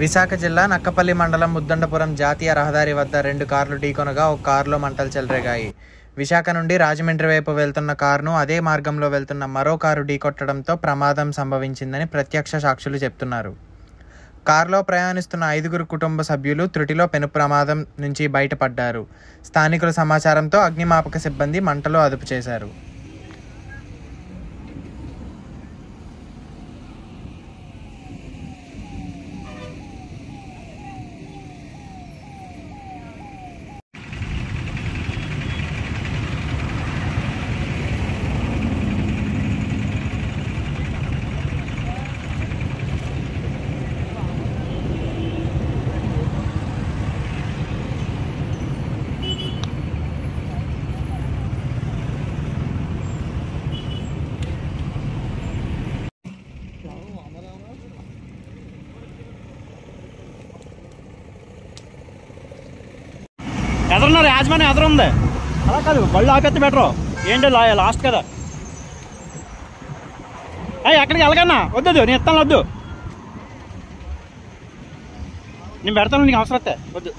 విశాఖ జిల్లా నక్కపల్లి మండలం ముద్దండపురం జాతీయ రహదారి వద్ద 2 కార్లు ఢీకొనగా ఒక కారులో మంటలు చెలరేగాయి. విశాఖ నుండి రాజమండ్రి వైపు వెళ్తున్న కారును అదే మార్గంలో వెళ్తున్న మరో కారు ఢీకొట్టడంతో ప్రమాదం సంభవించిందని ప్రత్యక్ష సాక్షులు చెప్తున్నారు. కారులో ప్రయాణిస్తున్న 5 కుటుంబ సభ్యులు త్రుటిలో పెను ప్రమాదం నుంచి బయటపడ్డారు. స్థానికుల సమాచారంతో అగ్నిమాపక సిబ్బంది మంటలు అదుపు చేశారు. ఎదురున్నారు యాజమాన్యం ఎదురు ఉంది. అలా కాదు, బళ్ళు ఆపేస్తే బెటరు. ఏంటి లాస్ట్ కదా. ఎక్కడికి వెళ్ళకన్నా వద్దు, నేను ఇస్తాను వద్దు, నేను పెడతాను, నీకు అవసరం వస్తే వద్దు.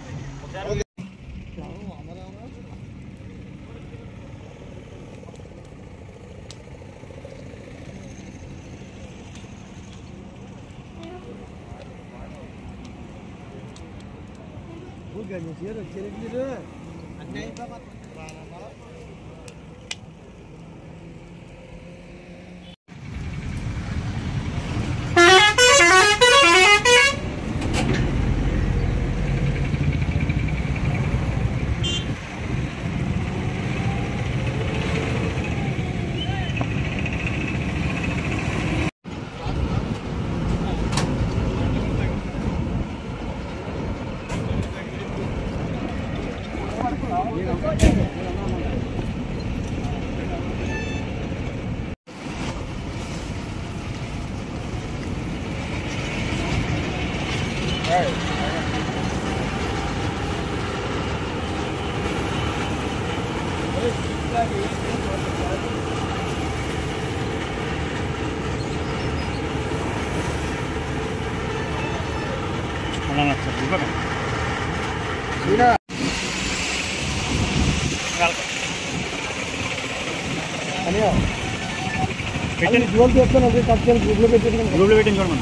గ్రూప్లో పెట్టింది చూడమని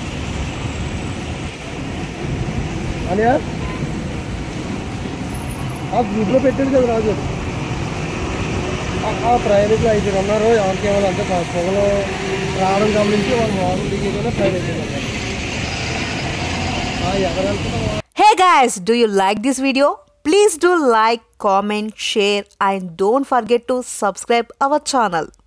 అనియా గ్రూప్లో పెట్టాడు కదా రాజు. ప్రయాణికులు 5 ఉన్నారు. ఎవరికి ఏమైనా అంతే పొగలు రావడం గమనించి వాళ్ళు మార్నింగ్ దిగేదో ప్రయాణికులు. Hey guys, do you like this video? Please do like, comment, share and don't forget to subscribe our channel.